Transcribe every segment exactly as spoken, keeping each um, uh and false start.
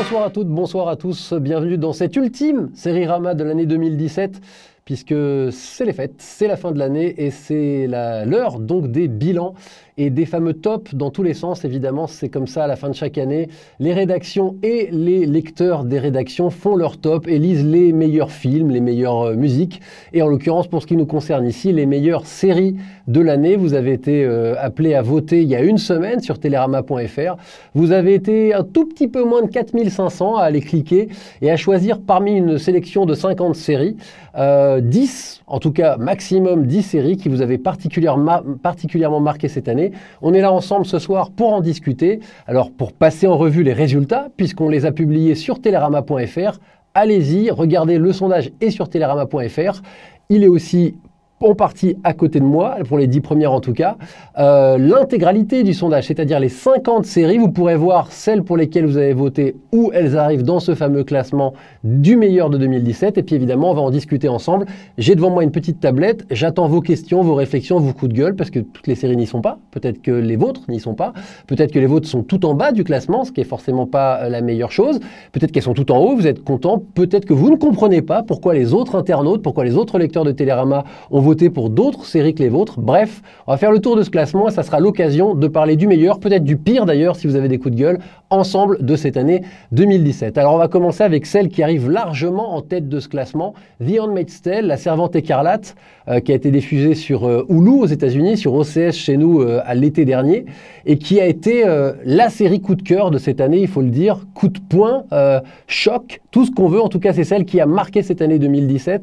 Bonsoir à toutes, bonsoir à tous, bienvenue dans cette ultime série Rama de l'année deux mille dix-sept, puisque c'est les fêtes, c'est la fin de l'année et c'est l'heure donc des bilans et des fameux tops dans tous les sens. Évidemment, c'est comme ça à la fin de chaque année. Les rédactions et les lecteurs des rédactions font leur top, élisent les meilleurs films, les meilleures euh, musiques et en l'occurrence pour ce qui nous concerne ici, les meilleures séries de l'année. Vous avez été euh, appelés à voter il y a une semaine sur télérama point F R. Vous avez été un tout petit peu moins de quatre mille cinq cents à aller cliquer et à choisir parmi une sélection de cinquante séries, euh, dix, en tout cas maximum dix séries qui vous avaient particulièrement, particulièrement marqué cette année. On est là ensemble ce soir pour en discuter. Alors pour passer en revue les résultats, puisqu'on les a publiés sur télérama point F R, allez-y, regardez le sondage est sur télérama point F R. Il est aussi en partie à côté de moi, pour les dix premières en tout cas, euh, l'intégralité du sondage, c'est-à-dire les cinquante séries. Vous pourrez voir celles pour lesquelles vous avez voté, où elles arrivent dans ce fameux classement du meilleur de deux mille dix-sept. Et puis évidemment, on va en discuter ensemble. J'ai devant moi une petite tablette, j'attends vos questions, vos réflexions, vos coups de gueule, parce que toutes les séries n'y sont pas. Peut-être que les vôtres n'y sont pas. Peut-être que les vôtres sont tout en bas du classement, ce qui est forcément pas la meilleure chose. Peut-être qu'elles sont tout en haut, vous êtes content. Peut-être que vous ne comprenez pas pourquoi les autres internautes, pourquoi les autres lecteurs de Télérama ont voté pour d'autres séries que les vôtres. Bref, on va faire le tour de ce classement et ça sera l'occasion de parler du meilleur, peut-être du pire d'ailleurs, si vous avez des coups de gueule, ensemble de cette année deux mille dix-sept. Alors on va commencer avec celle qui arrive largement en tête de ce classement, The Handmaid's Tale, La Servante écarlate, euh, qui a été diffusée sur euh, Hulu aux États-Unis, sur O C S chez nous euh, à l'été dernier, et qui a été euh, la série coup de cœur de cette année, il faut le dire, coup de poing, euh, choc, tout ce qu'on veut. En tout cas, c'est celle qui a marqué cette année deux mille dix-sept.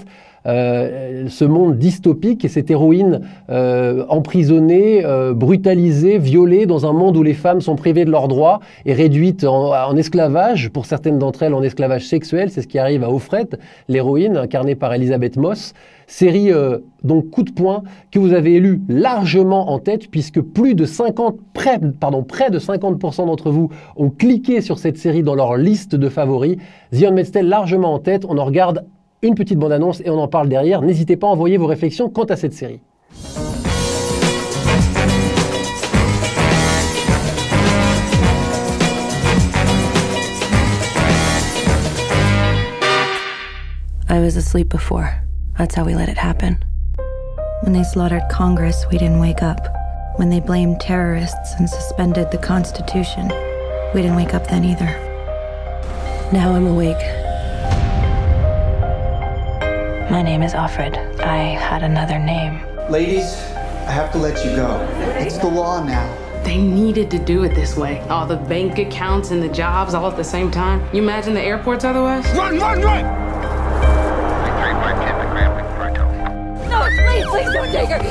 Euh, ce monde dystopique et cette héroïne euh, emprisonnée, euh, brutalisée, violée dans un monde où les femmes sont privées de leurs droits et réduites en, en esclavage, pour certaines d'entre elles en esclavage sexuel. C'est ce qui arrive à Offred, l'héroïne incarnée par Elisabeth Moss. Série euh, donc coup de poing que vous avez élu largement en tête, puisque plus de cinquante, près, pardon, près de cinquante pour cent d'entre vous ont cliqué sur cette série dans leur liste de favoris. The Handmaid's Tale largement en tête. On en regarde une petite bande-annonce et on en parle derrière. N'hésitez pas à envoyer vos réflexions quant à cette série. I was asleep before. That's how we let it happen. When they slaughtered Congress, we didn't wake up. When they blamed terrorists and suspended the Constitution, we didn't wake up then either. Now I'm awake. My name is Offred. I had another name. Ladies, I have to let you go. It's the law now. They needed to do it this way. All the bank accounts and the jobs all at the same time. You imagine the airports otherwise? Run, run, run! No, please, please don't take her.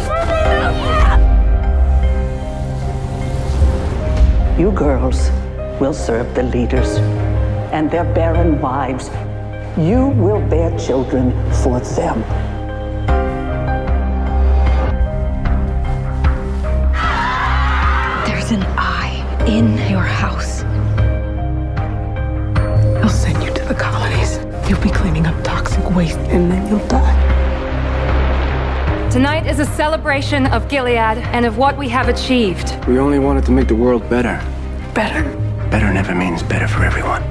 You girls will serve the leaders and their barren wives. You will bear children for them. There's an eye in your house. I'll send you to the colonies. You'll be cleaning up toxic waste and then you'll die. Tonight is a celebration of Gilead and of what we have achieved. We only wanted to make the world better. Better. Better never means better for everyone.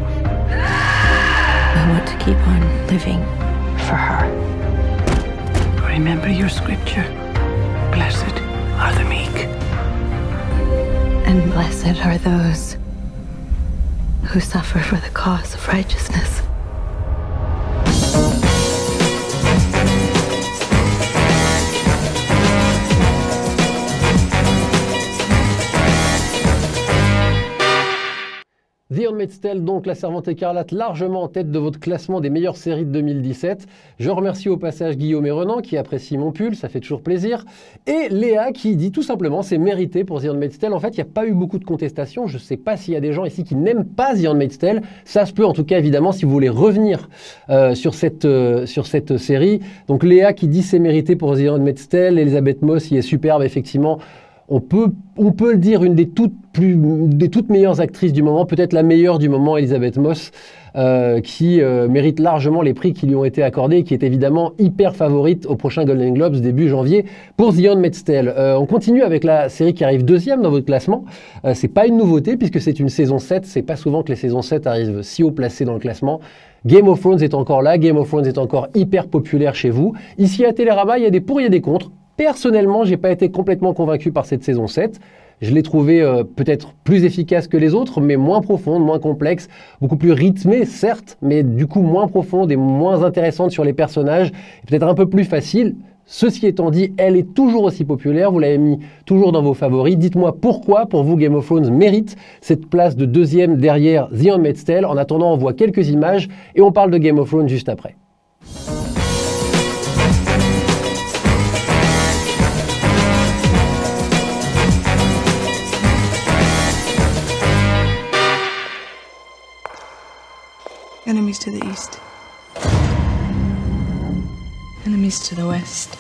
I want to keep on living for her. Remember your scripture. Blessed are the meek. And blessed are those who suffer for the cause of righteousness. The Handmaid's Tale, donc La Servante écarlate, largement en tête de votre classement des meilleures séries de deux mille dix-sept. Je remercie au passage Guillaume et Renan qui apprécient mon pull, ça fait toujours plaisir. Et Léa qui dit tout simplement c'est mérité pour The Handmaid's Tale. En fait, il n'y a pas eu beaucoup de contestations. Je ne sais pas s'il y a des gens ici qui n'aiment pas The Handmaid's Tale. Ça se peut en tout cas évidemment si vous voulez revenir euh, sur, cette, euh, sur cette série. Donc Léa qui dit c'est mérité pour The Handmaid's Tale. Elisabeth Moss y est superbe effectivement. on peut, on peut le dire, une des toutes, plus, des toutes meilleures actrices du moment, peut-être la meilleure du moment, Elisabeth Moss, euh, qui euh, mérite largement les prix qui lui ont été accordés et qui est évidemment hyper favorite au prochain Golden Globes début janvier pour The Handmaid's Tale. Euh, on continue avec la série qui arrive deuxième dans votre classement. Euh, c'est pas une nouveauté puisque c'est une saison sept. C'est pas souvent que les saisons sept arrivent si haut placées dans le classement. Game of Thrones est encore là. Game of Thrones est encore hyper populaire chez vous. Ici à Télérama, il y a des pour, il y a des contre. Personnellement, j'ai pas été complètement convaincu par cette saison sept. Je l'ai trouvée euh, peut-être plus efficace que les autres, mais moins profonde, moins complexe, beaucoup plus rythmée, certes, mais du coup moins profonde et moins intéressante sur les personnages, et peut-être un peu plus facile. Ceci étant dit, elle est toujours aussi populaire, vous l'avez mis toujours dans vos favoris. Dites-moi pourquoi, pour vous, Game of Thrones mérite cette place de deuxième derrière The Handmaid's Tale. En attendant, on voit quelques images et on parle de Game of Thrones juste après. Enemies to the east. Enemies to the west.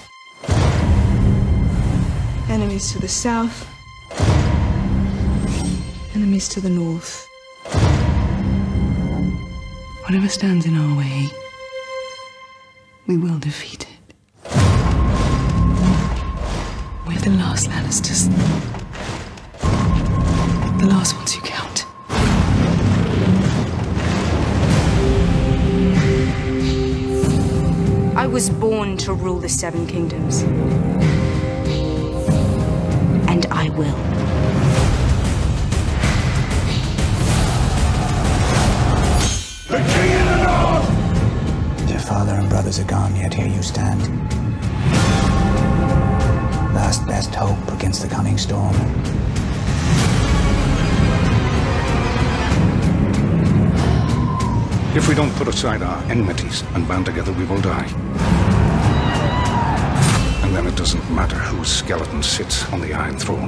Enemies to the south. Enemies to the north. Whatever stands in our way, we will defeat it. We're the last Lannisters. The last ones who count. I was born to rule the Seven Kingdoms. And I will. The king in the north! Your father and brothers are gone, yet here you stand. Last best hope against the coming storm. If we don't put aside our enmities and band together, we will die. And then it doesn't matter whose skeleton sits on the Iron Throne.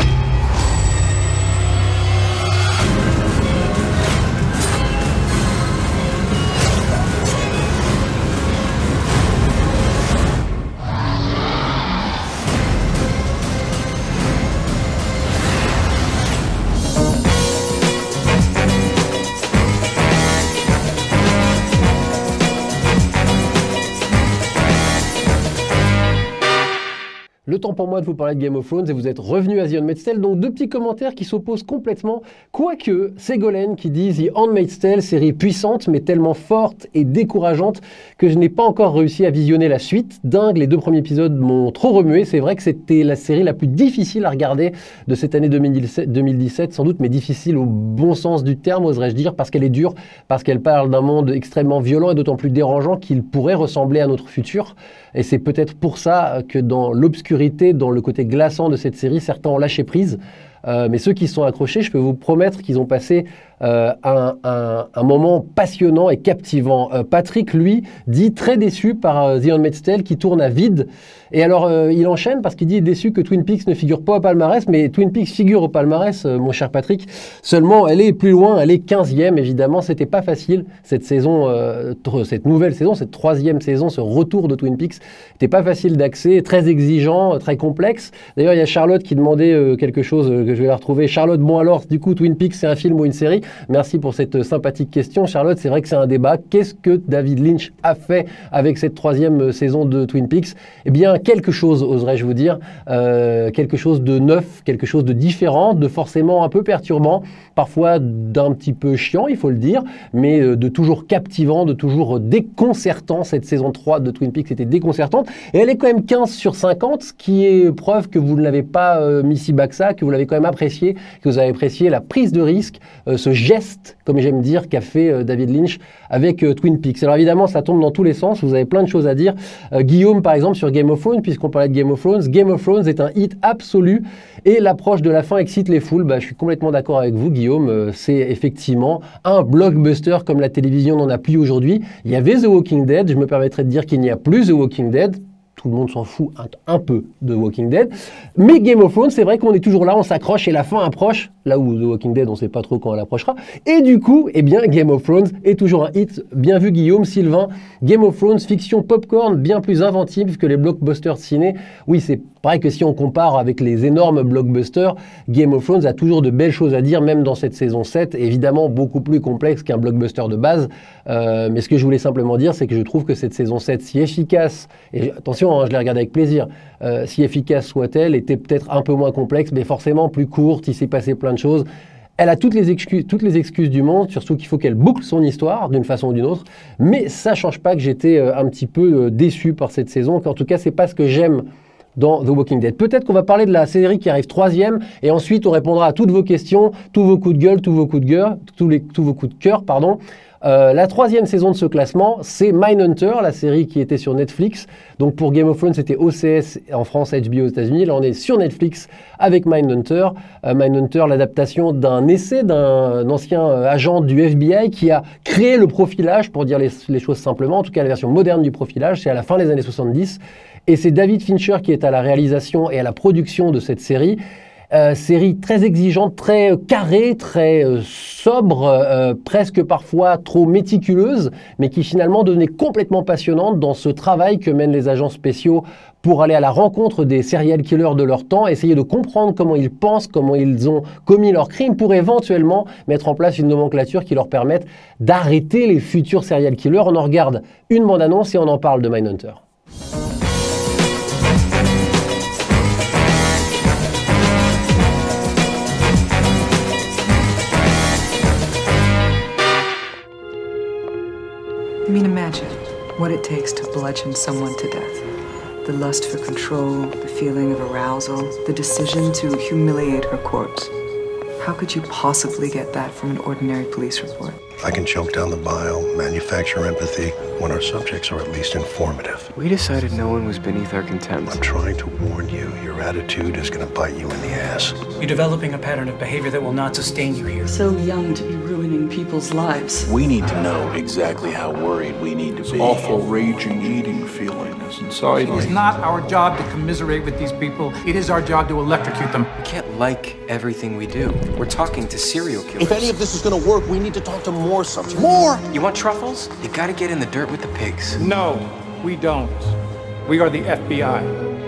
Le temps pour moi de vous parler de Game of Thrones et vous êtes revenu à The Handmaid's Tale. Donc deux petits commentaires qui s'opposent complètement. Quoique, Ségolène qui dit The Handmaid's Tale, série puissante mais tellement forte et décourageante que je n'ai pas encore réussi à visionner la suite. Dingue, les deux premiers épisodes m'ont trop remué. C'est vrai que c'était la série la plus difficile à regarder de cette année deux mille dix-sept, sans doute, mais difficile au bon sens du terme, oserais-je dire, parce qu'elle est dure, parce qu'elle parle d'un monde extrêmement violent et d'autant plus dérangeant qu'il pourrait ressembler à notre futur. Et c'est peut-être pour ça que dans l'obscurité, dans le côté glaçant de cette série, certains ont lâché prise. Euh, mais ceux qui se sont accrochés, je peux vous promettre qu'ils ont passé euh, un, un, un moment passionnant et captivant. Euh, Patrick, lui, dit très déçu par euh, The Handmaid's Tale qui tourne à vide. Et alors, euh, il enchaîne parce qu'il dit déçu que Twin Peaks ne figure pas au palmarès, mais Twin Peaks figure au palmarès, euh, mon cher Patrick. Seulement, elle est plus loin, elle est quinzième, évidemment. C'était pas facile, cette saison, euh, cette nouvelle saison, cette troisième saison, ce retour de Twin Peaks. C'était pas facile d'accès, très exigeant, très complexe. D'ailleurs, il y a Charlotte qui demandait euh, quelque chose euh, que je vais la retrouver. Charlotte, bon alors, du coup, Twin Peaks, c'est un film ou une série? Merci pour cette sympathique question. Charlotte, c'est vrai que c'est un débat. Qu'est-ce que David Lynch a fait avec cette troisième saison de Twin Peaks? Eh bien, quelque chose, oserais-je vous dire. Euh, quelque chose de neuf, quelque chose de différent, de forcément un peu perturbant, parfois d'un petit peu chiant, il faut le dire, mais de toujours captivant, de toujours déconcertant. Cette saison trois de Twin Peaks était déconcertante. Et elle est quand même quinze sur cinquante, ce qui est preuve que vous ne l'avez pas euh, mis si bas que ça, que vous l'avez quand même apprécié, que vous avez apprécié la prise de risque, euh, ce geste, comme j'aime dire, qu'a fait euh, David Lynch avec euh, Twin Peaks. Alors évidemment, ça tombe dans tous les sens, vous avez plein de choses à dire. Euh, Guillaume, par exemple, sur Game of Thrones, puisqu'on parlait de Game of Thrones, Game of Thrones est un hit absolu et l'approche de la fin excite les foules. Bah, je suis complètement d'accord avec vous, Guillaume. Euh, c'est effectivement un blockbuster comme la télévision n'en a plus aujourd'hui. Il y avait The Walking Dead, je me permettrais de dire qu'il n'y a plus The Walking Dead. tout le monde s'en fout un, un peu de Walking Dead. Mais Game of Thrones, c'est vrai qu'on est toujours là, on s'accroche et la fin approche, là où The Walking Dead, on ne sait pas trop quand elle approchera. Et du coup, eh bien, Game of Thrones est toujours un hit. Bien vu Guillaume, Sylvain. Game of Thrones, fiction popcorn, bien plus inventive que les blockbusters ciné. Oui, c'est pareil que si on compare avec les énormes blockbusters, Game of Thrones a toujours de belles choses à dire, même dans cette saison sept, évidemment beaucoup plus complexe qu'un blockbuster de base. Euh, mais ce que je voulais simplement dire, c'est que je trouve que cette saison sept, si efficace, et attention, hein, je l'ai regardée avec plaisir, euh, si efficace soit-elle, était peut-être un peu moins complexe, mais forcément plus courte, il s'est passé plein de choses. Elle a toutes les excuses, toutes les excuses du monde, surtout qu'il faut qu'elle boucle son histoire d'une façon ou d'une autre. Mais ça ne change pas que j'étais euh, un petit peu euh, déçu par cette saison, qu'en tout cas, c'est pas ce que j'aime dans The Walking Dead. Peut-être qu'on va parler de la série qui arrive troisième, et ensuite on répondra à toutes vos questions, tous vos coups de gueule, tous vos coups de gueule, tous, les, tous vos coups de cœur, pardon. Euh, la troisième saison de ce classement, c'est Mindhunter, la série qui était sur Netflix. Donc pour Game of Thrones, c'était O C S en France, H B O aux États-Unis. Là, on est sur Netflix avec Mindhunter. Euh, Mindhunter, l'adaptation d'un essai d'un ancien euh, agent du F B I qui a créé le profilage, pour dire les, les choses simplement, en tout cas la version moderne du profilage, c'est à la fin des années soixante-dix. Et c'est David Fincher qui est à la réalisation et à la production de cette série. Euh, série très exigeante, très euh, carrée, très euh, sobre, euh, presque parfois trop méticuleuse, mais qui finalement devenait complètement passionnante dans ce travail que mènent les agents spéciaux pour aller à la rencontre des serial killers de leur temps, essayer de comprendre comment ils pensent, comment ils ont commis leurs crimes, pour éventuellement mettre en place une nomenclature qui leur permette d'arrêter les futurs serial killers. On en regarde une bande-annonce et on en parle de Mindhunter. I mean, imagine what it takes to bludgeon someone to death. The lust for control, the feeling of arousal, the decision to humiliate her corpse. How could you possibly get that from an ordinary police report? I can choke down the bile, manufacture empathy, when our subjects are at least informative. We decided no one was beneath our contempt. I'm trying to warn you, your attitude is going to bite you in the ass. You're developing a pattern of behavior that will not sustain you here. So young to be ruining people's lives. We need to know exactly how worried we need to this be. Awful raging, eating feeling is inside me. It's not our job to commiserate with these people. It is our job to electrocute them. We can't like everything we do. We're talking to serial killers. If any of this is going to work, we need to talk to more subjects. More! You want truffles? You gotta get in the dirt with the pigs. No, we don't. We are the F B I.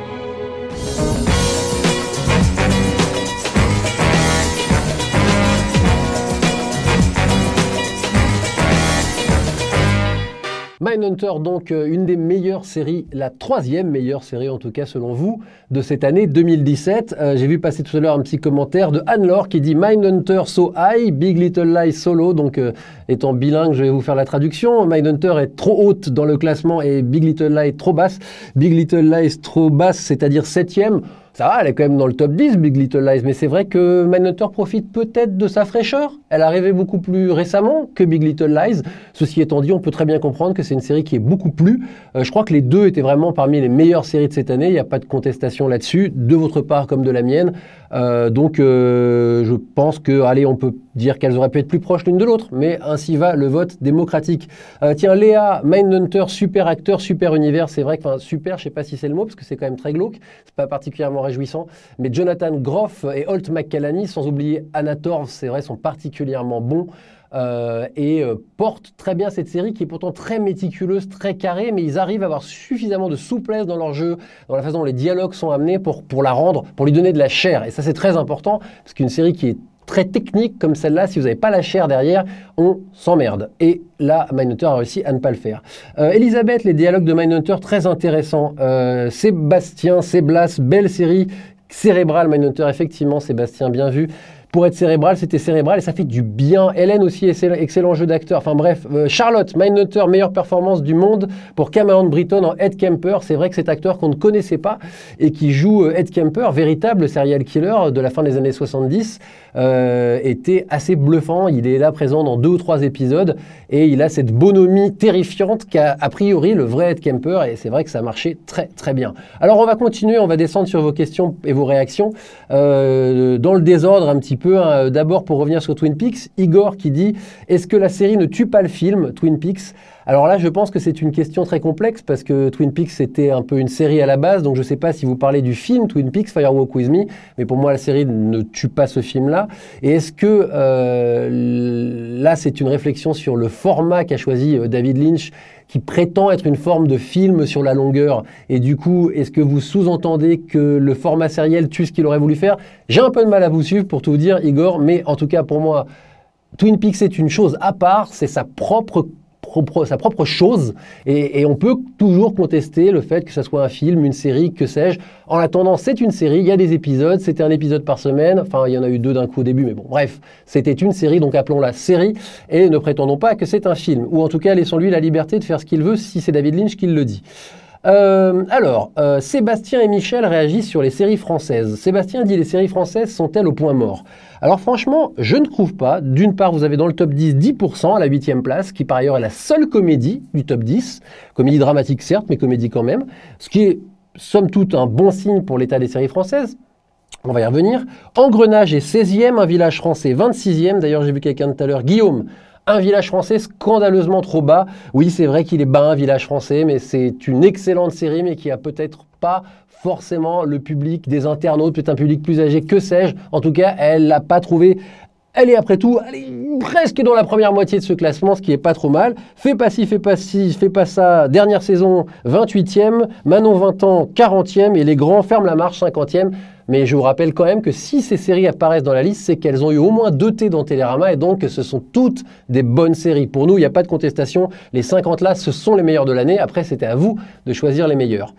Mindhunter, donc euh, une des meilleures séries, la troisième meilleure série en tout cas selon vous, de cette année deux mille dix-sept. Euh, J'ai vu passer tout à l'heure un petit commentaire de Anne-Laure qui dit Mindhunter so high, Big Little Lies solo. Donc euh, étant bilingue, je vais vous faire la traduction. Mindhunter est trop haute dans le classement et Big Little Lies trop basse. Big Little Lies trop basse, c'est-à-dire septième. Ça va, elle est quand même dans le top dix, Big Little Lies, mais c'est vrai que Mindhunter profite peut-être de sa fraîcheur. Elle est arrivée beaucoup plus récemment que Big Little Lies. Ceci étant dit, on peut très bien comprendre que c'est une série qui est beaucoup plu. Euh, je crois que les deux étaient vraiment parmi les meilleures séries de cette année. Il n'y a pas de contestation là-dessus, de votre part comme de la mienne. Euh, donc, euh, je pense que, allez, on peut dire qu'elles auraient pu être plus proches l'une de l'autre, mais ainsi va le vote démocratique. Euh, tiens, Léa, Mindhunter, super acteur, super univers. C'est vrai que, enfin, super, je sais pas si c'est le mot, parce que c'est quand même très glauque. C'est pas particulièrement réjouissant. Mais Jonathan Groff et Holt McCallany, sans oublier Anna Torv, c'est vrai, sont particulièrement bons. Euh, et euh, portent très bien cette série qui est pourtant très méticuleuse, très carrée, mais ils arrivent à avoir suffisamment de souplesse dans leur jeu, dans la façon dont les dialogues sont amenés pour, pour la rendre, pour lui donner de la chair. Et ça, c'est très important, parce qu'une série qui est très technique comme celle-là, si vous n'avez pas la chair derrière, on s'emmerde. Et là, Mindhunter a réussi à ne pas le faire. Euh, Elisabeth, les dialogues de Mindhunter, très intéressants. Euh, Sébastien, Séblas, belle série cérébrale. Mindhunter, effectivement, Sébastien, bien vu. Pour être cérébral, c'était cérébral et ça fait du bien. Hélène aussi, excellent jeu d'acteur. Enfin bref, euh, Charlotte, Mindhunter, meilleure performance du monde pour Cameron Britton en Ed Kemper. C'est vrai que cet acteur qu'on ne connaissait pas et qui joue euh, Ed Kemper, véritable serial killer de la fin des années soixante-dix, euh, était assez bluffant. Il est là présent dans deux ou trois épisodes et il a cette bonhomie terrifiante qu'a a priori le vrai Ed Kemper et c'est vrai que ça marchait très très bien. Alors on va continuer, on va descendre sur vos questions et vos réactions euh, dans le désordre un petit peu. Hein, d'abord, pour revenir sur Twin Peaks, Igor qui dit « Est-ce que la série ne tue pas le film, Twin Peaks ?» Alors là, je pense que c'est une question très complexe parce que Twin Peaks, c'était un peu une série à la base. Donc je ne sais pas si vous parlez du film Twin Peaks, Fire Walk With Me, mais pour moi, la série ne tue pas ce film-là. Et est-ce que euh, là, c'est une réflexion sur le format qu'a choisi David Lynch, qui prétend être une forme de film sur la longueur. Et du coup, est-ce que vous sous-entendez que le format sériel tue ce qu'il aurait voulu faire? J'ai un peu de mal à vous suivre pour tout vous dire, Igor, mais en tout cas, pour moi, Twin Peaks est une chose à part, c'est sa propre Propre, sa propre chose, et, et on peut toujours contester le fait que ça soit un film, une série, que sais-je. En attendant, c'est une série, il y a des épisodes, c'était un épisode par semaine, enfin il y en a eu deux d'un coup au début, mais bon, bref, c'était une série, donc appelons-la série, et ne prétendons pas que c'est un film, ou en tout cas laissons-lui la liberté de faire ce qu'il veut si c'est David Lynch qui le dit. Euh, alors, euh, Sébastien et Michel réagissent sur les séries françaises. Sébastien dit: les séries françaises sont-elles au point mort? Alors franchement, je ne trouve pas. D'une part, vous avez dans le top dix, dix pour cent à la huitième place, qui par ailleurs est la seule comédie du top dix. Comédie dramatique certes, mais comédie quand même. Ce qui est, somme toute, un bon signe pour l'état des séries françaises. On va y revenir. Engrenage est seizième, Un village français vingt-sixième. D'ailleurs, j'ai vu quelqu'un tout à l'heure, Guillaume. Un village français scandaleusement trop bas. Oui, c'est vrai qu'il est bas, Un village français, mais c'est une excellente série, mais qui a peut-être pas forcément le public des internautes, peut-être un public plus âgé, que sais-je. En tout cas, elle l'a pas trouvé. Elle est après tout, elle est presque dans la première moitié de ce classement, ce qui est pas trop mal. Fais pas ci, fais pas ci, fais pas ça. Dernière saison, vingt-huitième. Manon vingt ans, quarantième. Et Les Grands ferment la marche, cinquantième. Mais je vous rappelle quand même que si ces séries apparaissent dans la liste, c'est qu'elles ont eu au moins deux T dans Télérama, et donc ce sont toutes des bonnes séries. Pour nous, il n'y a pas de contestation. Les cinquante là, ce sont les meilleurs de l'année. Après, c'était à vous de choisir les meilleurs.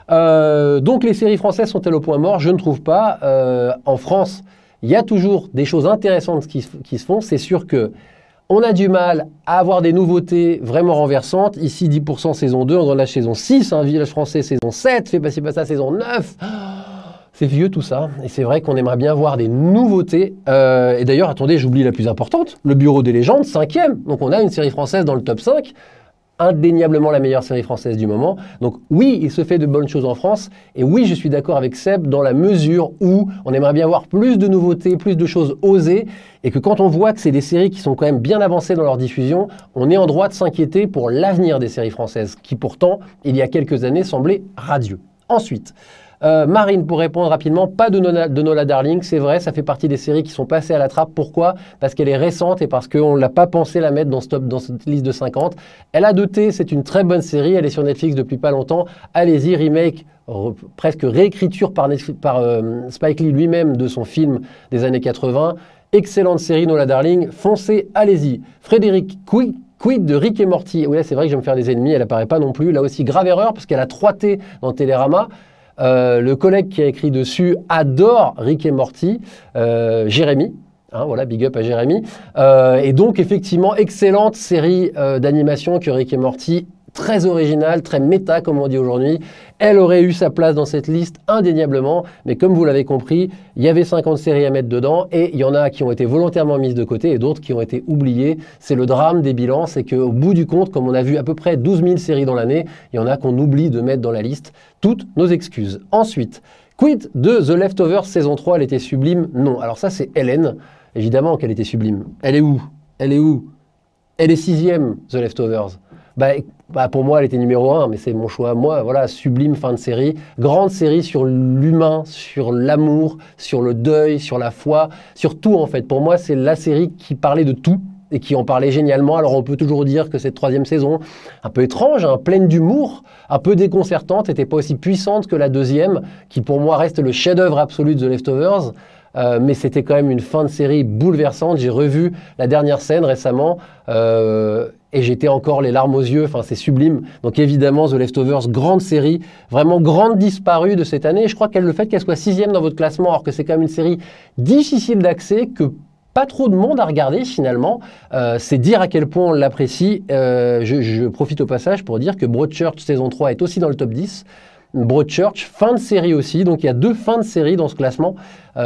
Euh, donc les séries françaises sont-elles au point mort? Je ne trouve pas. Euh, en France, il y a toujours des choses intéressantes qui, qui se font. C'est sûr que on a du mal à avoir des nouveautés vraiment renversantes. Ici, dix pour cent saison deux, Engrenage saison six, Un village français saison sept, Fais pas ci, pas ça saison neuf. C'est vieux tout ça, et c'est vrai qu'on aimerait bien voir des nouveautés. Euh, et d'ailleurs, attendez, j'oublie la plus importante, Le Bureau des légendes, cinquième. Donc on a une série française dans le top cinq, indéniablement la meilleure série française du moment. Donc oui, il se fait de bonnes choses en France, et oui, je suis d'accord avec Seb dans la mesure où on aimerait bien voir plus de nouveautés, plus de choses osées, et que quand on voit que c'est des séries qui sont quand même bien avancées dans leur diffusion, on est en droit de s'inquiéter pour l'avenir des séries françaises, qui pourtant, il y a quelques années, semblaient radieux. Ensuite, Euh, Marine, pour répondre rapidement, pas de Nola, de Nola Darling, c'est vrai, ça fait partie des séries qui sont passées à la trappe. Pourquoi? Parce qu'elle est récente et parce qu'on ne l'a pas pensé la mettre dans, ce top, dans cette liste de cinquante. Elle a deux T, c'est une très bonne série, elle est sur Netflix depuis pas longtemps. Allez-y, remake, re, presque réécriture par, Netflix, par euh, Spike Lee lui-même de son film des années quatre-vingts. Excellente série, Nola Darling, foncez, allez-y. Frédéric Quid, Quid de Rick et Morty, oui là c'est vrai que je vais me faire des ennemis, elle apparaît pas non plus. Là aussi, grave erreur, parce qu'elle a trois T dans Télérama. Euh, le collègue qui a écrit dessus adore Rick et Morty, euh, Jérémy. Hein, voilà, big up à Jérémy. Euh, et donc, effectivement, excellente série euh, d'animation que Rick et Morty, très originale, très méta, comme on dit aujourd'hui. Elle aurait eu sa place dans cette liste indéniablement, mais comme vous l'avez compris, il y avait cinquante séries à mettre dedans, et il y en a qui ont été volontairement mises de côté, et d'autres qui ont été oubliées. C'est le drame des bilans, c'est qu'au bout du compte, comme on a vu à peu près douze mille séries dans l'année, il y en a qu'on oublie de mettre dans la liste. Toutes nos excuses. Ensuite, quid de The Leftovers saison trois, elle était sublime? Non. Alors ça, c'est Hélène. Évidemment qu'elle était sublime. Elle est où? Elle est où? Elle est sixième, The Leftovers. Bah, bah pour moi, elle était numéro un, mais c'est mon choix. Moi, voilà, sublime fin de série. Grande série sur l'humain, sur l'amour, sur le deuil, sur la foi, sur tout en fait. Pour moi, c'est la série qui parlait de tout et qui en parlait génialement. Alors on peut toujours dire que cette troisième saison, un peu étrange, hein, pleine d'humour, un peu déconcertante, n'était pas aussi puissante que la deuxième, qui pour moi reste le chef-d'œuvre absolu de The Leftovers. Euh, mais c'était quand même une fin de série bouleversante. J'ai revu la dernière scène récemment euh, et j'étais encore les larmes aux yeux. Enfin, c'est sublime. Donc évidemment, The Leftovers, grande série, vraiment grande disparue de cette année. Et je crois que le fait qu'elle soit sixième dans votre classement, alors que c'est quand même une série difficile d'accès, que pas trop de monde a regardé finalement, euh, c'est dire à quel point on l'apprécie. Euh, je, je profite au passage pour dire que Broadchurch saison trois est aussi dans le top dix. Broadchurch, fin de série aussi, donc il y a deux fins de série dans ce classement.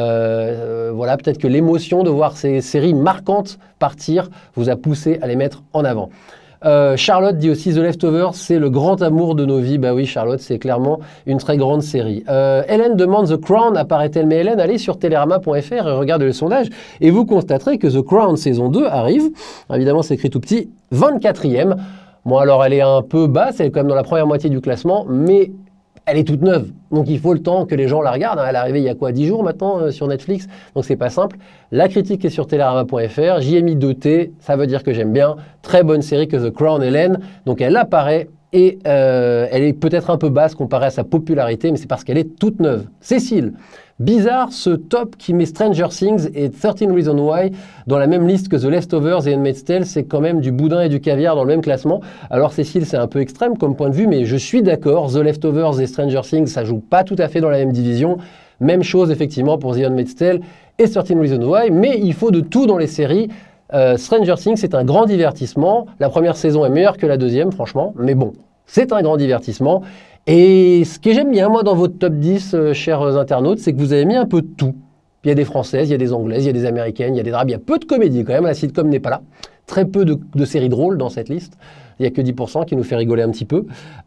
Euh, voilà, peut-être que l'émotion de voir ces séries marquantes partir vous a poussé à les mettre en avant. Euh, Charlotte dit aussi The Leftovers, c'est le grand amour de nos vies. Bah oui, Charlotte, c'est clairement une très grande série. Euh, Hélène demande The Crown apparaît-elle? Mais Hélène, allez sur télérama point F R et regardez le sondage et vous constaterez que The Crown saison deux arrive. Évidemment, c'est écrit tout petit, vingt-quatrième. Bon, alors elle est un peu basse, elle est quand même dans la première moitié du classement, mais elle est toute neuve. Donc il faut le temps que les gens la regardent. Elle est arrivée il y a quoi, dix jours maintenant euh, sur Netflix, donc c'est pas simple. La critique est sur Télérama point F R, j'y ai mis deux T, ça veut dire que j'aime bien. Très bonne série que The Crown Hélène, donc elle apparaît et euh, elle est peut-être un peu basse comparée à sa popularité, mais c'est parce qu'elle est toute neuve. Cécile, bizarre ce top qui met Stranger Things et thirteen Reasons Why dans la même liste que The Leftovers et Handmaid's Tale, c'est quand même du boudin et du caviar dans le même classement. Alors Cécile, c'est un peu extrême comme point de vue, mais je suis d'accord, The Leftovers et Stranger Things, ça joue pas tout à fait dans la même division. Même chose effectivement pour The Handmaid's Tale et thirteen Reasons Why, mais il faut de tout dans les séries. Euh, Stranger Things, c'est un grand divertissement. La première saison est meilleure que la deuxième, franchement, mais bon, c'est un grand divertissement. Et ce que j'aime bien, moi, dans votre top dix, euh, chers internautes, c'est que vous avez mis un peu de tout. Il y a des Françaises, il y a des Anglaises, il y a des Américaines, il y a des drabes, il y a peu de comédies quand même, la sitcom n'est pas là. Très peu de, de séries drôles dans cette liste. Il n'y a que dix pour cent qui nous fait rigoler un petit peu.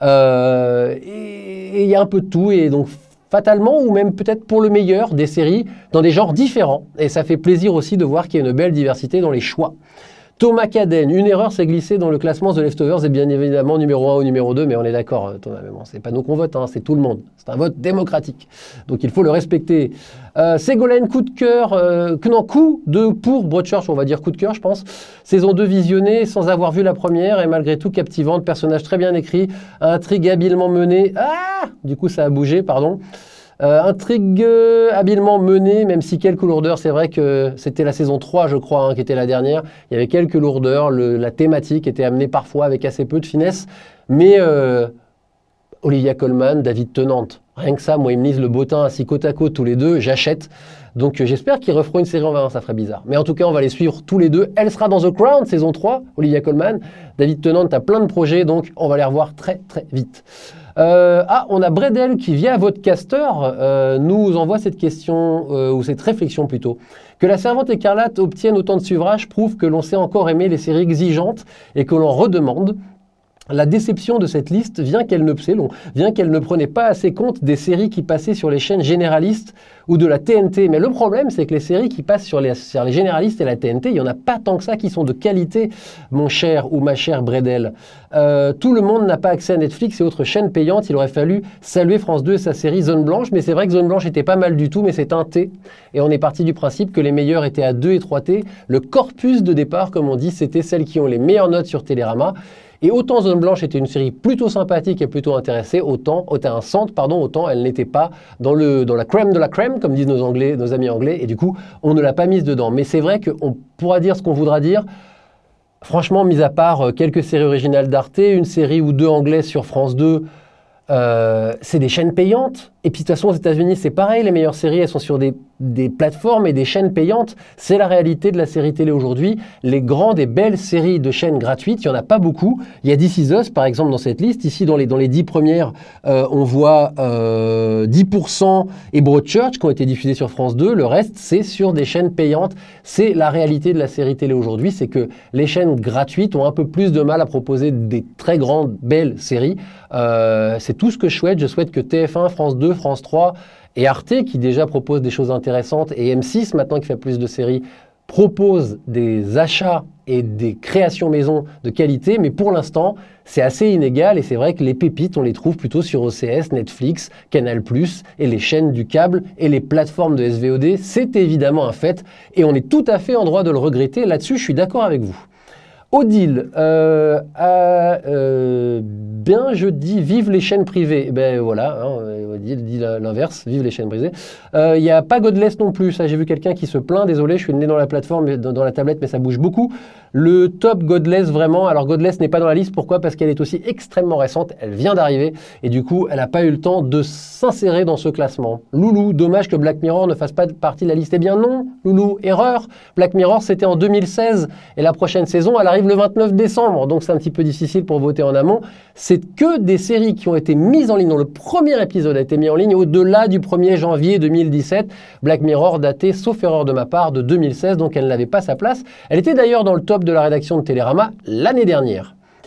Euh, et, et il y a un peu de tout, et donc fatalement, ou même peut-être pour le meilleur, des séries dans des genres différents. Et ça fait plaisir aussi de voir qu'il y a une belle diversité dans les choix. Thomas Caden, une erreur s'est glissée dans le classement The Leftovers et bien évidemment numéro un ou numéro deux, mais on est d'accord Thomas, mais bon, c'est pas nous qu'on vote, hein, c'est tout le monde. C'est un vote démocratique, donc il faut le respecter. Euh, Ségolène, coup de cœur, euh, non, coup de pour Broadchurch, on va dire coup de cœur je pense. Saison deux visionnée sans avoir vu la première et malgré tout captivante, personnage très bien écrit, intrigue habilement menée, ah du coup ça a bougé, pardon. Euh, intrigue euh, habilement menée, même si quelques lourdeurs, c'est vrai que c'était la saison trois, je crois, hein, qui était la dernière. Il y avait quelques lourdeurs, le, la thématique était amenée parfois avec assez peu de finesse. Mais euh, Olivia Colman, David Tennant, rien que ça, moi, ils me lisent le bottin assis côte à côte tous les deux, j'achète. Donc euh, j'espère qu'ils referont une série en vingt, ça ferait bizarre. Mais en tout cas, on va les suivre tous les deux. Elle sera dans The Crown, saison trois, Olivia Colman. David Tennant a plein de projets, donc on va les revoir très très vite. Euh, ah, on a Bredel qui, via Vodcaster, euh, nous envoie cette question, euh, ou cette réflexion plutôt. Que la Servante écarlate obtienne autant de suffrages prouve que l'on sait encore aimer les séries exigeantes et que l'on redemande. La déception de cette liste vient qu'elle ne, c'est long, vient qu'elle ne prenait pas assez compte des séries qui passaient sur les chaînes généralistes ou de la T N T. Mais le problème, c'est que les séries qui passent sur les, sur les généralistes et la T N T, il n'y en a pas tant que ça qui sont de qualité, mon cher ou ma chère Bredel. Euh, tout le monde n'a pas accès à Netflix et autres chaînes payantes. Il aurait fallu saluer France deux et sa série Zone Blanche. Mais c'est vrai que Zone Blanche était pas mal du tout, mais c'est un T. Et on est parti du principe que les meilleurs étaient à deux et trois T. Le corpus de départ, comme on dit, c'était celles qui ont les meilleures notes sur Télérama. Et autant Zone Blanche était une série plutôt sympathique et plutôt intéressée, autant, intéressante, pardon, autant elle n'était pas dans, le, dans la crème de la crème, comme disent nos, anglais, nos amis anglais, et du coup, on ne l'a pas mise dedans. Mais c'est vrai qu'on pourra dire ce qu'on voudra dire. Franchement, mis à part quelques séries originales d'Arte, une série ou deux anglaises sur France deux, euh, c'est des chaînes payantes. Et puis de toute façon, aux États-Unis, c'est pareil, les meilleures séries, elles sont sur des, des plateformes et des chaînes payantes. C'est la réalité de la série télé aujourd'hui. Les grandes et belles séries de chaînes gratuites, il n'y en a pas beaucoup. Il y a This Is Us, par exemple, dans cette liste. Ici, dans les, dans les dix premières, euh, on voit euh, dix pour cent et Broadchurch qui ont été diffusées sur France deux. Le reste, c'est sur des chaînes payantes. C'est la réalité de la série télé aujourd'hui, c'est que les chaînes gratuites ont un peu plus de mal à proposer des très grandes, belles séries. Euh, c'est tout ce que je souhaite. Je souhaite que T F un, France deux, France trois et Arte, qui déjà propose des choses intéressantes, et M six, maintenant qui fait plus de séries, propose des achats et des créations maison de qualité, mais pour l'instant, c'est assez inégal, et c'est vrai que les pépites, on les trouve plutôt sur O C S, Netflix, Canal plus, et les chaînes du câble, et les plateformes de S V O D, c'est évidemment un fait, et on est tout à fait en droit de le regretter. Là-dessus, je suis d'accord avec vous. Odile, euh, a, euh, bien je dis vive les chaînes privées. Ben voilà, hein, Odile dit l'inverse, vive les chaînes privées. Il euh, n'y a pas Godless non plus, ça j'ai vu quelqu'un qui se plaint, désolé, je suis né dans la plateforme, dans, dans la tablette, mais ça bouge beaucoup. Le top Godless vraiment, alors Godless n'est pas dans la liste, pourquoi? Parce qu'elle est aussi extrêmement récente, elle vient d'arriver, et du coup elle n'a pas eu le temps de s'insérer dans ce classement. Loulou, dommage que Black Mirror ne fasse pas partie de la liste. Eh bien non, Loulou, erreur. Black Mirror c'était en deux mille seize, et la prochaine saison elle arrive le vingt-neuf décembre, donc c'est un petit peu difficile pour voter en amont. C'est que des séries qui ont été mises en ligne, dont le premier épisode a été mis en ligne au-delà du premier janvier deux mille dix-sept. Black Mirror daté, sauf erreur de ma part, de deux mille seize, donc elle n'avait pas sa place. Elle était d'ailleurs dans le top de la rédaction de Télérama l'année dernière.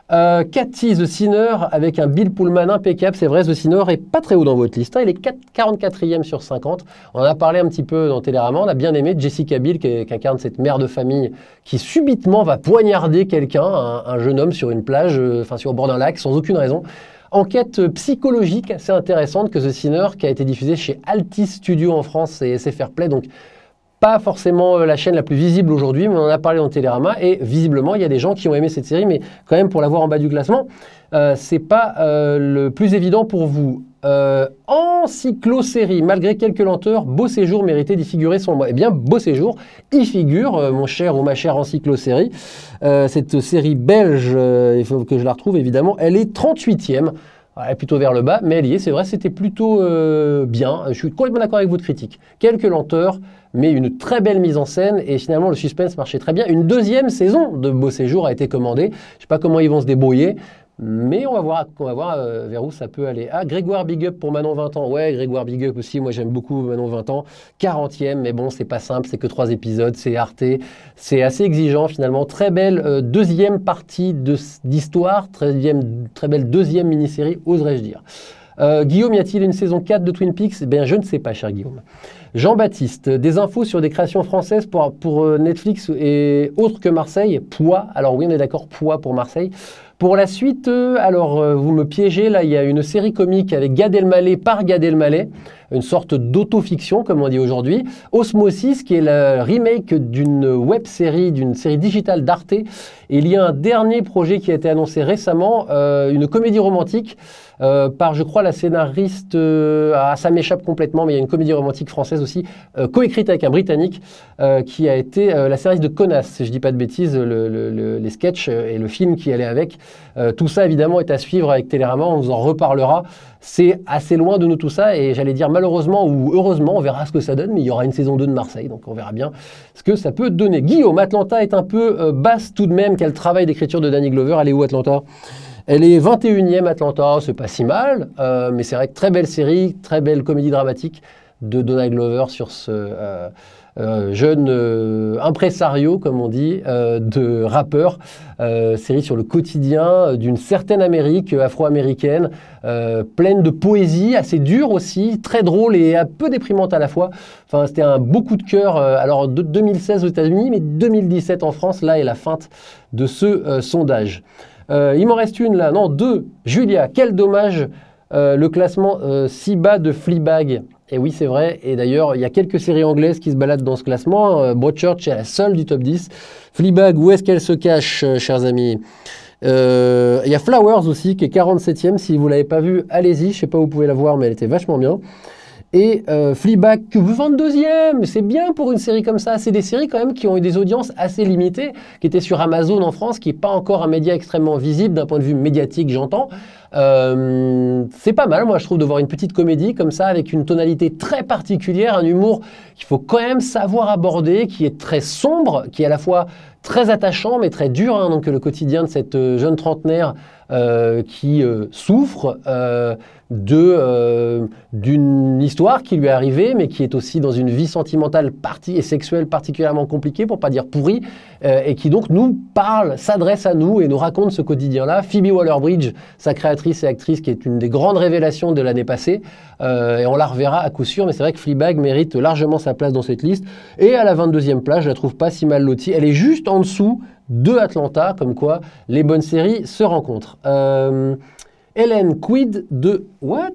Euh, Cathy, The Sinner, avec un Bill Pullman impeccable, c'est vrai, The Sinner est pas très haut dans votre liste, hein, il est quarante-quatrième sur cinquante. On en a parlé un petit peu dans Télérama, on a bien aimé Jessica Biel qui, qui incarne cette mère de famille qui subitement va poignarder quelqu'un, un, un jeune homme sur une plage, euh, enfin sur au bord d'un lac, sans aucune raison. Enquête psychologique assez intéressante que The Sinner, qui a été diffusée chez Altis Studio en France et S F R Play, donc pas forcément la chaîne la plus visible aujourd'hui, mais on en a parlé dans Télérama, et visiblement, il y a des gens qui ont aimé cette série, mais quand même, pour l'avoir en bas du classement, euh, c'est pas euh, le plus évident pour vous. Euh, Encyclo-série, malgré quelques lenteurs, Beau Séjour méritait d'y figurer son mois. Eh bien, Beau Séjour y figure, euh, mon cher ou ma chère Encyclo-série. Euh, cette série belge, euh, il faut que je la retrouve évidemment, elle est trente-huitième. Elle est plutôt vers le bas, mais elle y est, c'est vrai, c'était plutôt euh, bien. Je suis complètement d'accord avec votre critique. Quelques lenteurs, mais une très belle mise en scène, et finalement le suspense marchait très bien. Une deuxième saison de Beau Séjour a été commandée. Je ne sais pas comment ils vont se débrouiller, mais on va voir, on va voir euh, vers où ça peut aller. Ah, Grégoire Big Up pour Manon vingt ans. Ouais, Grégoire Big Up aussi, moi j'aime beaucoup Manon vingt ans. quarantième, mais bon, c'est pas simple, c'est que trois épisodes, c'est Arte. C'est assez exigeant finalement. Très belle euh, deuxième partie d'histoire, très, très belle deuxième mini-série, oserais-je dire. Euh, Guillaume, y a-t-il une saison quatre de Twin Peaks? Eh bien, je ne sais pas, cher Guillaume. Jean-Baptiste, des infos sur des créations françaises pour, pour Netflix et autres que Marseille. Poids, alors oui, on est d'accord, Poids pour Marseille. Pour la suite, euh, alors euh, vous me piégez, là il y a une série comique avec Gad Elmaleh par Gad Elmaleh, une sorte d'autofiction comme on dit aujourd'hui. Osmosis, qui est le remake d'une web-série, d'une série digitale d'Arte. Et il y a un dernier projet qui a été annoncé récemment, euh, une comédie romantique euh, par, je crois, la scénariste, euh, ah, ça m'échappe complètement, mais il y a une comédie romantique française aussi, euh, coécrite avec un Britannique, euh, qui a été euh, la scénariste de Connasse, si je ne dis pas de bêtises, le, le, le, les sketchs et le film qui allait avec. Euh, tout ça, évidemment, est à suivre avec Télérama, on vous en reparlera. C'est assez loin de nous tout ça, et j'allais dire malheureusement ou heureusement, on verra ce que ça donne, mais il y aura une saison deux de Marseille, donc on verra bien ce que ça peut donner. Guillaume, Atlanta est un peu euh, basse tout de même, quel travail d'écriture de Danny Glover. Elle est où, Atlanta? Elle est vingt et unième, Atlanta, c'est pas si mal, euh, mais c'est vrai que très belle série, très belle comédie dramatique de Donald Glover sur ce euh, euh, jeune euh, impresario, comme on dit, euh, de rappeur, euh, série sur le quotidien d'une certaine Amérique afro-américaine, euh, pleine de poésie, assez dure aussi, très drôle et un peu déprimante à la fois. Enfin, c'était un beau coup de cœur, euh, alors de deux mille seize aux États-Unis, mais deux mille dix-sept en France, là est la feinte de ce euh, sondage. Euh, il m'en reste une là, non, deux. Julia, quel dommage, euh, le classement euh, si bas de Fleabag. Et oui, c'est vrai. Et d'ailleurs, il y a quelques séries anglaises qui se baladent dans ce classement. Euh, Broadchurch est la seule du top dix. Fleabag, où est-ce qu'elle se cache, euh, chers amis? euh, Il y a Flowers aussi, qui est quarante-septième. Si vous ne l'avez pas vue, allez-y. Je ne sais pas où vous pouvez la voir, mais elle était vachement bien. Et euh, Fleabag, que vous vingt-deuxième, c'est bien pour une série comme ça. C'est des séries quand même qui ont eu des audiences assez limitées, qui étaient sur Amazon en France, qui n'est pas encore un média extrêmement visible d'un point de vue médiatique, j'entends. Euh, c'est pas mal, moi je trouve, de voir une petite comédie comme ça, avec une tonalité très particulière, un humour qu'il faut quand même savoir aborder, qui est très sombre, qui est à la fois très attachant, mais très dur, hein, donc le quotidien de cette jeune trentenaire euh, qui euh, souffre euh, de, euh, d'une histoire qui lui est arrivée, mais qui est aussi dans une vie sentimentale partie et sexuelle particulièrement compliquée, pour pas dire pourrie, euh, et qui donc nous parle, s'adresse à nous et nous raconte ce quotidien-là. Phoebe Waller-Bridge, sa créatrice et actrice, qui est une des grandes révélations de l'année passée, euh, et on la reverra à coup sûr, mais c'est vrai que Fleabag mérite largement sa place dans cette liste, et à la vingt-deuxième place, je la trouve pas si mal lotie, elle est juste en dessous de Atlanta, comme quoi les bonnes séries se rencontrent. Euh, Hélène, quid de... What?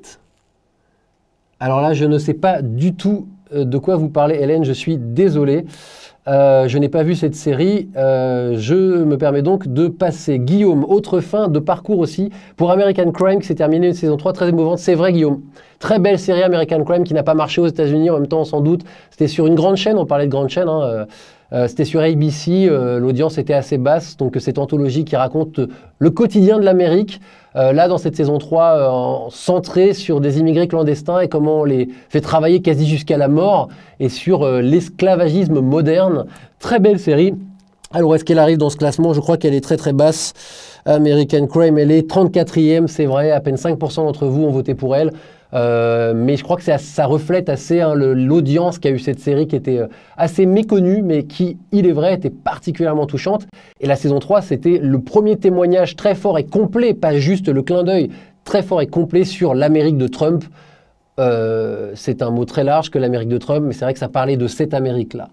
Alors là, je ne sais pas du tout de quoi vous parlez, Hélène, je suis désolé. Euh, je n'ai pas vu cette série, euh, je me permets donc de passer. Guillaume, autre fin de parcours aussi, pour American Crime, qui s'est terminé une saison trois très émouvante. C'est vrai, Guillaume, très belle série American Crime qui n'a pas marché aux États-Unis, en même temps, sans doute. C'était sur une grande chaîne, on parlait de grande chaîne, hein, euh, Euh, c'était sur A B C, euh, l'audience était assez basse, donc cette anthologie qui raconte euh, le quotidien de l'Amérique, euh, là dans cette saison trois, euh, centrée sur des immigrés clandestins et comment on les fait travailler quasi jusqu'à la mort, et sur euh, l'esclavagisme moderne. Très belle série. Alors est-ce qu'elle arrive dans ce classement? Je crois qu'elle est très très basse. American Crime, elle est trente-quatrième, c'est vrai, à peine cinq pour cent d'entre vous ont voté pour elle. Euh, mais je crois que ça, ça reflète assez hein, l'audience qu'a eu cette série qui était assez méconnue, mais qui, il est vrai, était particulièrement touchante. Et la saison trois, c'était le premier témoignage très fort et complet, pas juste le clin d'œil, très fort et complet sur l'Amérique de Trump. Euh, c'est un mot très large que l'Amérique de Trump, mais c'est vrai que ça parlait de cette Amérique-là.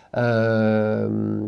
Euh,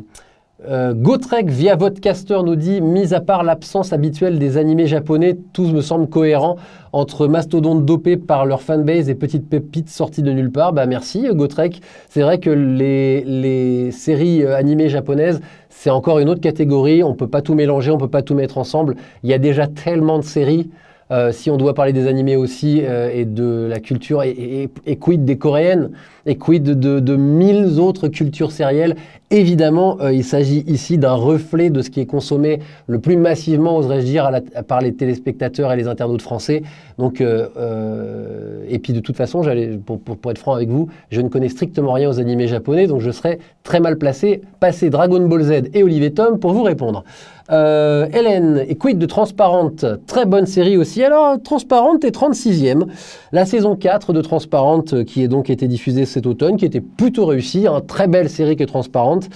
euh, Gotrek via Vodcaster nous dit, mis à part l'absence habituelle des animés japonais, tout me semble cohérent entre mastodontes dopés par leur fanbase et petites pépites sorties de nulle part. Bah merci Gotrek. C'est vrai que les, les séries animées japonaises, c'est encore une autre catégorie. On ne peut pas tout mélanger, on ne peut pas tout mettre ensemble. Il y a déjà tellement de séries. Euh, si on doit parler des animés aussi euh, et de la culture, et, et, et quid des coréennes, et quid de, de, de mille autres cultures sérielles, évidemment, euh, il s'agit ici d'un reflet de ce qui est consommé le plus massivement, oserais-je dire, à la, à par les téléspectateurs et les internautes français. Donc, euh, euh, et puis de toute façon, pour, pour, pour être franc avec vous, je ne connais strictement rien aux animés japonais, donc je serais très mal placé, passé Dragon Ball Z et Olivier Tom pour vous répondre. Euh, Hélène, et quid de Transparente, très bonne série aussi. Alors, Transparente est trente-sixième. La saison quatre de Transparente, qui est donc été diffusée cet automne, qui était plutôt réussie, hein, très belle série que Transparente.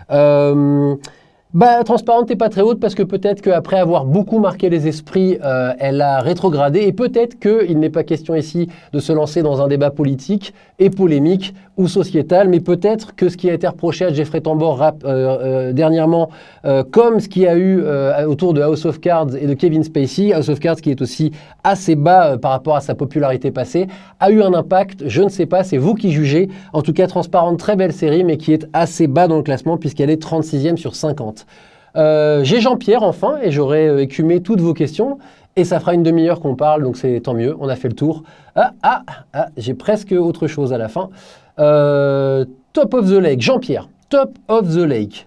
Euh, bah, Transparente n'est pas très haute parce que peut-être qu'après avoir beaucoup marqué les esprits, euh, elle a rétrogradé et peut-être qu'il n'est pas question ici de se lancer dans un débat politique et polémique ou sociétal, mais peut-être que ce qui a été reproché à Jeffrey Tambor rap, euh, euh, dernièrement, euh, comme ce qu'il y a eu euh, autour de House of Cards et de Kevin Spacey, House of Cards qui est aussi assez bas euh, par rapport à sa popularité passée, a eu un impact, je ne sais pas, c'est vous qui jugez. En tout cas, Transparente, très belle série, mais qui est assez bas dans le classement puisqu'elle est trente-sixième sur cinquante. Euh, J'ai Jean-Pierre enfin, et j'aurai euh, écumé toutes vos questions. Et ça fera une demi-heure qu'on parle, donc c'est tant mieux, on a fait le tour. Ah, ah, ah j'ai presque autre chose à la fin. Euh, Top of the Lake, Jean-Pierre, Top of the Lake.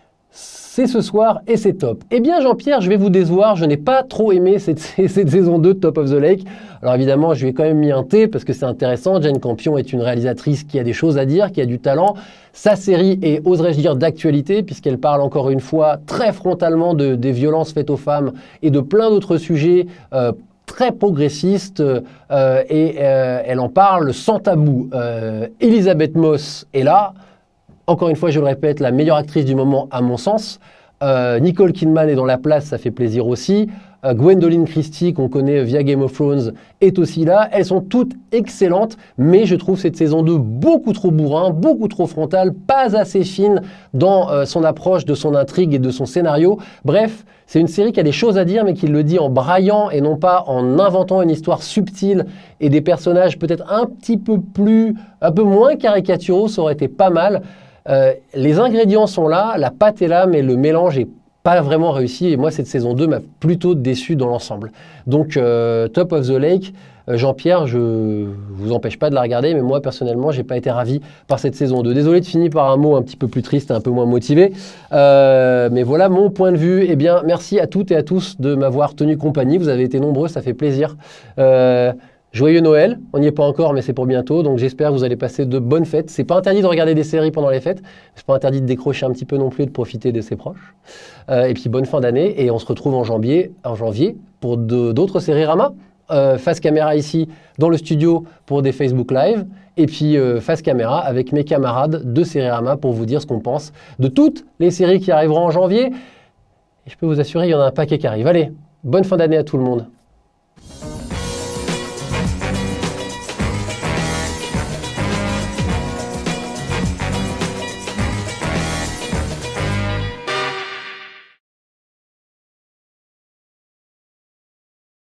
C'est ce soir et c'est top. Eh bien Jean-Pierre, je vais vous décevoir, je n'ai pas trop aimé cette, cette saison deux de Top of the Lake. Alors évidemment, je lui ai quand même mis un T parce que c'est intéressant. Jane Campion est une réalisatrice qui a des choses à dire, qui a du talent. Sa série est, oserais-je dire, d'actualité puisqu'elle parle encore une fois très frontalement de, des violences faites aux femmes et de plein d'autres sujets euh, très progressistes euh, et euh, elle en parle sans tabou. Euh, Elisabeth Moss est là. Encore une fois, je le répète, la meilleure actrice du moment à mon sens. Euh, Nicole Kidman est dans la place, ça fait plaisir aussi. Euh, Gwendoline Christie, qu'on connaît via Game of Thrones, est aussi là. Elles sont toutes excellentes, mais je trouve cette saison deux beaucoup trop bourrin, beaucoup trop frontale, pas assez fine dans euh, son approche de son intrigue et de son scénario. Bref, c'est une série qui a des choses à dire, mais qui le dit en braillant et non pas en inventant une histoire subtile et des personnages peut-être un petit peu plus, un peu moins caricaturaux, ça aurait été pas mal. Euh, les ingrédients sont là, la pâte est là, mais le mélange n'est pas vraiment réussi. Et moi, cette saison deux m'a plutôt déçu dans l'ensemble. Donc, euh, Top of the Lake, euh, Jean-Pierre, je ne vous empêche pas de la regarder, mais moi, personnellement, je n'ai pas été ravi par cette saison deux. Désolé de finir par un mot un petit peu plus triste, un peu moins motivé. Euh, mais voilà mon point de vue. Eh bien, merci à toutes et à tous de m'avoir tenu compagnie. Vous avez été nombreux, ça fait plaisir. Euh, Joyeux Noël, on n'y est pas encore, mais c'est pour bientôt, donc j'espère que vous allez passer de bonnes fêtes. C'est pas interdit de regarder des séries pendant les fêtes, c'est pas interdit de décrocher un petit peu non plus et de profiter de ses proches. Euh, et puis bonne fin d'année, et on se retrouve en janvier, en janvier pour d'autres séries Rama. Euh, face caméra ici dans le studio pour des Facebook Live, et puis euh, face caméra avec mes camarades de série Rama pour vous dire ce qu'on pense de toutes les séries qui arriveront en janvier. Et je peux vous assurer, il y en a un paquet qui arrive. Allez, bonne fin d'année à tout le monde.